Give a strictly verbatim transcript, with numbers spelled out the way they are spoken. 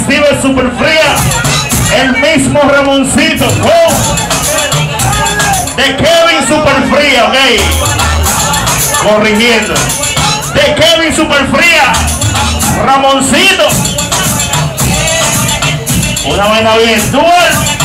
Steven Superfría, el mismo Ramoncito, con de Kevin Superfría, ok, corrigiendo, de Kevin Superfría, Ramoncito, una vaina bien dual.